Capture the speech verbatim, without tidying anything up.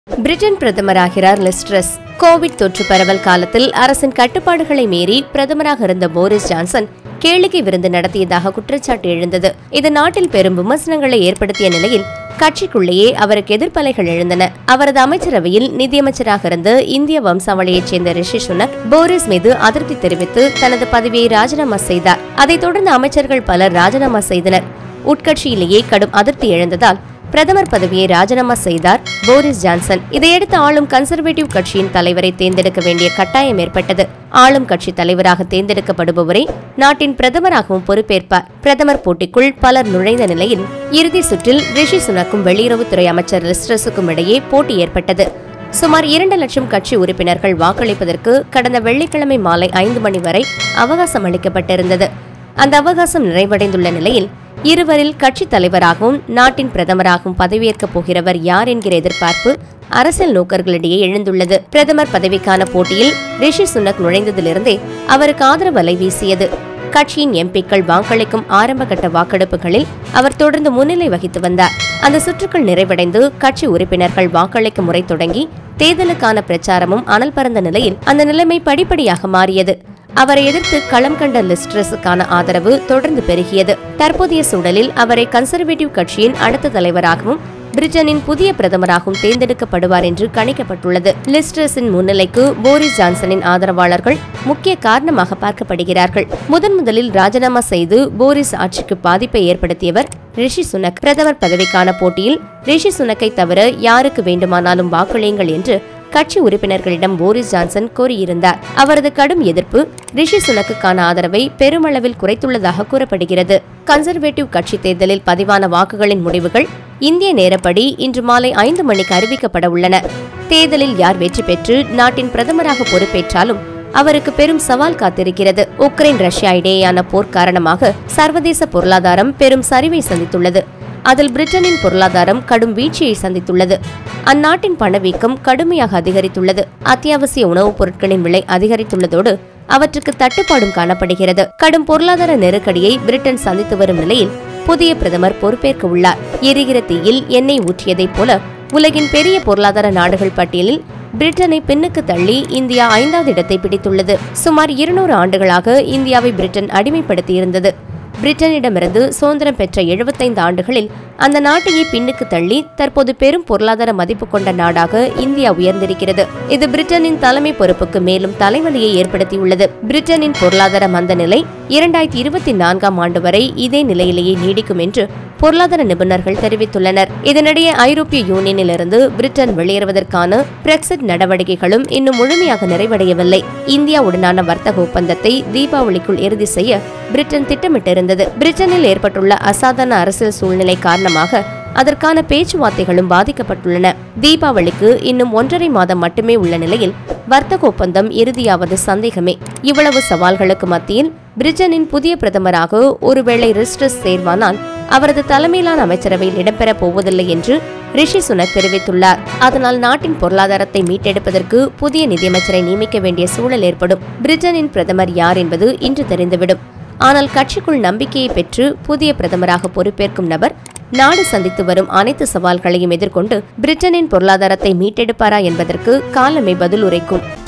Britain பிரதமராகிறார் Liz Truss. Covid தொற்று பரவல் காலத்தில் அரசின் கட்டுப்பாடுகளை மீறி பிரதமராக இருந்த போரிஸ் ஜான்சன் கேளிக்கை விருந்து நடத்தியதாக குற்றச்சாட்டு எழுந்தது. இது நாட்டில் பெரும் விமர்சனங்களை ஏற்படுத்திய நிலையில் கட்சிக்குள்ளேயே அவருக்கு எதிர்ப்பலைகள் எழுந்தன. அவரது அமைச்சரவையில் நிதியமைச்சராக இருந்த இந்திய வம்சாவளியைச் சேர்ந்த ரிஷி சுனக் போரிஸ் மீது அதிருப்தி தெரிவித்து தனது பதவியை ராஜினாமா செய்தார். அதைத் தொடர்ந்து அமைச்சர்கள் பலர் ராஜினாமா செய்தனர். உட்கட்சியிலேயே கடும் அதிருப்தி எழுந்ததால் பிரதமர் பதவியை ராஜினாமா செய்தார் போரிஸ் ஜான்சன். இதையடுத்து ஆளும் கன்சர்வேட்டிவ் கட்சியின் தலைவரை தேர்ந்தெடுக்க வேண்டிய கட்டாயம் ஏற்பட்டது. ஆளும் கட்சி தலைவராக தேர்ந்தெடுக்கப்படுபவரை நாட்டின் பிரதமராகவும் பொறுப்பேற்பார். பிரதமர் போட்டிக்குள் பலர் நுழைந்த நிலையில் இறுதி சுற்றில் ரிஷி சுனக்கும் வெளியுறவுத்துறை அமைச்சர் லிஸ் ட்ரஸுக்கும் இடையே போட்டி ஏற்பட்டது. சுமார் இரண்டு லட்சம் கட்சி உறுப்பினர்கள் வாக்களிப்பதற்கு கடந்த வெள்ளிக்கிழமை மாலை ஐந்து மணி வரை அவகாசம் அளிக்கப்பட்டிருந்தது. அந்த அவகாசம் நிறைவடைந்துள்ள நிலையில் இருவரில் கட்சி தலைவராகவும் நாட்டின் பிரதமராகவும் பதவியேற்கப் போகிறவர் யார் என்கிற எதிர்பார்ப்பு அரசியல் நோக்கர்களிடையே எழுந்துள்ளது. பிரதமர் பதவிக்கான போட்டியில் ரிஷி சுனக் நுழைந்ததிலிருந்தே அவருக்கு ஆதரவு அலை வீசியது. கட்சியின் எம்பிக்கள் வாக்களிக்கும் ஆரம்பகட்ட வாக்கெடுப்புகளில் அவர் தொடர்ந்து முன்னிலை வகித்து வந்தார். அந்த சுற்றுக்கள் நிறைவடைந்து கட்சி உறுப்பினர்கள் வாக்களிக்கும் முறை தொடங்கி தேர்தலுக்கான பிரச்சாரமும் அனல் பறந்த நிலையில் அந்த நிலைமை படிப்படியாக மாறியது. அவரை எதிர்த்து களம் கண்ட லிஸ் ட்ரஸுக்கான ஆதரவு தொடர்ந்து பெருகியது. தற்போதைய சூழலில் அவரை கன்சர்வேட்டிவ் கட்சியின் அடுத்த தலைவராகவும் பிரிட்டனின் புதிய பிரதமராகவும் தேர்ந்தெடுக்கப்படுவார் என்று கணிக்கப்பட்டுள்ளது. லிஸ் ட்ரஸின் முன்னிலைக்கு போரிஸ் ஜான்சனின் ஆதரவாளர்கள் முக்கிய காரணமாக பார்க்கப்படுகிறார்கள். முதன் முதலில் ராஜினாமா செய்து போரிஸ் ஆட்சிக்கு பாதிப்பை ஏற்படுத்தியவர் ரிஷி சுனக். பிரதமர் பதவிக்கான போட்டியில் ரிஷி சுனக்கை தவிர யாருக்கு வேண்டுமானாலும் வாக்களியுங்கள் என்று கட்சி உறுப்பினர்களிடம் போரிஸ் ஜான்சன் கோரியிருந்தார். அவரது கடும் எதிர்ப்பு ரிஷி சுனக்குக்கான ஆதரவை பெருமளவில் குறைத்துள்ளதாக கூறப்படுகிறது. கன்சர்வேட்டிவ் கட்சி தேர்தலில் பதிவான வாக்குகளின் முடிவுகள் இந்திய நேரப்படி இன்று மாலை ஐந்து மணிக்கு அறிவிக்கப்பட உள்ளன. தேர்தலில் யார் வெற்றி பெற்று நாட்டின் பிரதமராக பொறுப்பேற்றாலும் அவருக்கு பெரும் சவால் காத்திருக்கிறது. உக்ரைன் ரஷ்யா இடையேயான போர் காரணமாக சர்வதேச பொருளாதாரம் பெரும் சரிவை சந்தித்துள்ளது. அதில் பிரிட்டனின் பொருளாதாரம் கடும் வீழ்ச்சியை சந்தித்துள்ளது. அந்நாட்டின் பணவீக்கம் கடுமையாக அதிகரித்துள்ளது. அத்தியாவசிய உணவுப் பொருட்களின் விலை அதிகரித்துள்ளதோடு அவற்றுக்கு தட்டுப்பாடும் காணப்படுகிறது. கடும் பொருளாதார நெருக்கடியை பிரிட்டன் சந்தித்து வரும் நிலையில் புதிய பிரதமர் பொறுப்பேற்க உள்ளார். எரிகிற தீயில் எண்ணெய் ஊற்றியதைப் போல உலகின் பெரிய பொருளாதார நாடுகள் பட்டியலில் பிரிட்டனை பின்னுக்கு தள்ளி இந்தியா ஐந்தாவது இடத்தை பிடித்துள்ளது. சுமார் இருநூறு ஆண்டுகளாக இந்தியாவை பிரிட்டன் அடிமைப்படுத்தியிருந்தது. பிரிட்டனிடமிருந்து சுதந்திரம் பெற்ற எழுபத்தைந்து ஆண்டுகளில் அந்த நாட்டையே பின்னுக்கு தள்ளி தற்போது பெரும் பொருளாதார மதிப்பு கொண்ட நாடாக இந்தியா உயர்ந்திருக்கிறது. இது பிரிட்டனின் தலைமை பொறுப்புக்கு மேலும் தலைவலியை ஏற்படுத்தியுள்ளது. பிரிட்டனின் பொருளாதார மந்த நிலை இரண்டாயிரத்தி இருபத்தி நான்காம் ஆண்டு வரை இதே நிலையிலேயே நீடிக்கும் என்று பொருளாதார நிபுணர்கள் தெரிவித்துள்ளனர். இதனிடையே ஐரோப்பிய யூனியனிலிருந்து பிரிட்டன் வெளியேறுவதற்கான பிரெக்சிட் நடவடிக்கைகளும் இன்னும் முழுமையாக நிறைவடையவில்லை. இந்தியாவுடனான வர்த்தக ஒப்பந்தத்தை தீபாவளிக்குள் இறுதி செய்ய பிரிட்டன் திட்டமிட்டிருந்தது. பிரிட்டனில் ஏற்பட்டுள்ள அசாதாரண அரசியல் சூழ்நிலை காரணமாக அதற்கான பேச்சுவார்த்தைகளும் பாதிக்கப்பட்டுள்ளன. தீபாவளிக்கு இன்னும் ஒன்றரை மாதம் மட்டுமே உள்ள நிலையில் வர்த்தக ஒப்பந்தம் இறுதியாவது சந்தேகமே. இவ்வளவு சவால்களுக்கு மத்தியில் பிரிட்டனின் புதிய பிரதமராக ஒருவேளை லிஸ் ட்ரஸ் சேர்வானால் அவரது தலைமையிலான அமைச்சரவையில் இடம்பெறப் போவதில்லை என்று ரிஷி சுனக் தெரிவித்துள்ளார். அதனால் நாட்டின் பொருளாதாரத்தை மீட்டெடுப்பதற்கு புதிய நிதியமைச்சரை நியமிக்க வேண்டிய சூழல் ஏற்படும். பிரிட்டனின் பிரதமர் யார் என்பது இன்று தெரிந்துவிடும். ஆனால் கட்சிக்குள் நம்பிக்கையை பெற்று புதிய பிரதமராக பொறுப்பேற்கும் நபர் நாடு சந்தித்து வரும் அனைத்து சவால்களையும் எதிர்கொண்டு பிரிட்டனின் பொருளாதாரத்தை மீட்டெடுப்பாரா என்பதற்கு காலமே பதில் உரைக்கும்.